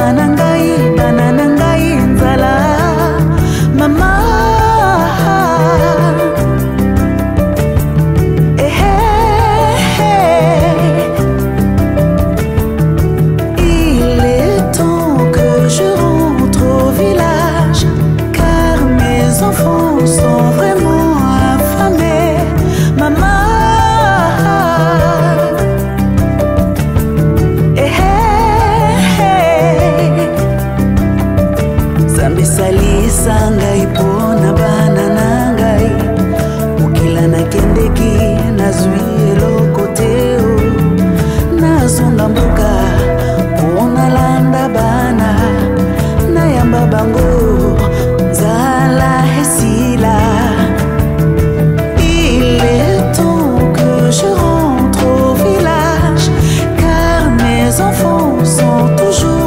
Salisa ngai pona bana na ngai Mokila na kendeki na zwi eloko teo Nazonga mboka pona landa bana Na yamba bango zala esila Il est temps que je rentre au village Car mes enfants sont toujours